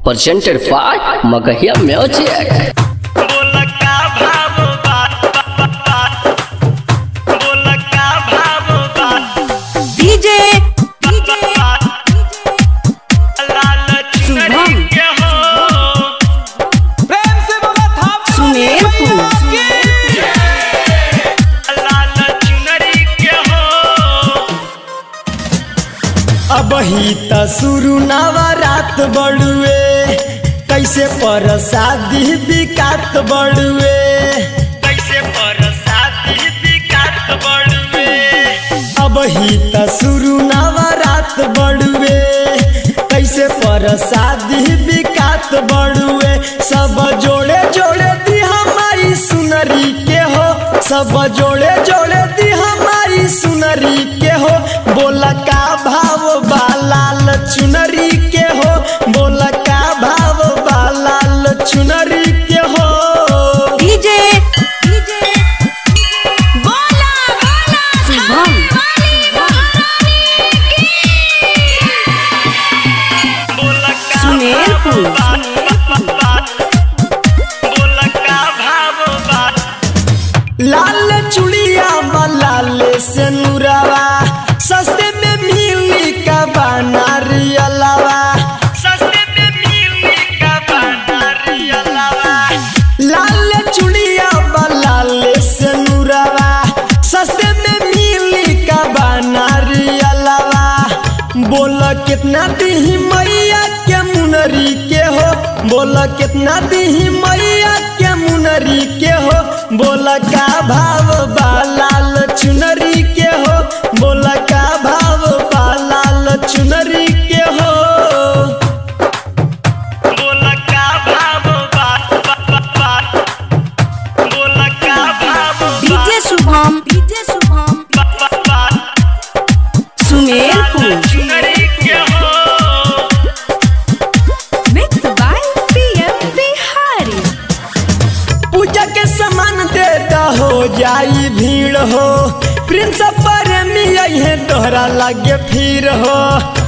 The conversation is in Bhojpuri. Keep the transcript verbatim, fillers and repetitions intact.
presented by Magahia Music. अब ही त शुरू नवरात बड़ुए कैसे परसादी बिकात बड़ुए कैसे परसादी बिकात बड़ुए अब ही त शुरू नवरात बड़ुए कैसे परसादी बिकात बड़ुए सब जोड़े जोड़े दी हमारी सुनरी के हो सब जोड़े जोड़े दी हमारी सुनरी के हो बोला का भाव बालाल चुनरी के हो बोला का भाव बालाल चुनरी के हो डीजे डीजे बोला बोला शुभम सुमेरपुर बोला का भाव लाल चुड़िया लाल से नुरावा सस्ते में मिली का बनारी अलावा सस्ते में मिली का बनारी अलावा लाल चुड़िया लाल से नुरावा सस्ते में मिली का बनारी अलावा बोला कितना दी मैया के मुनरी के हो बोला कितना दी मैया के मुनरी के हो बोला का भाव बालाल चुनरी के हो बोला का भाव बालाल चुनरी के हो बोला का भाव बोला का भाव डीजे शुभम डीजे शुभम सुमेरपुर चुनरी के हो मिक्स बाय पीएम बिहारी पूजा के सामान देता हो जाई भीड़ हो प्रिंस पर मिया है तोहरा लागे फिर हो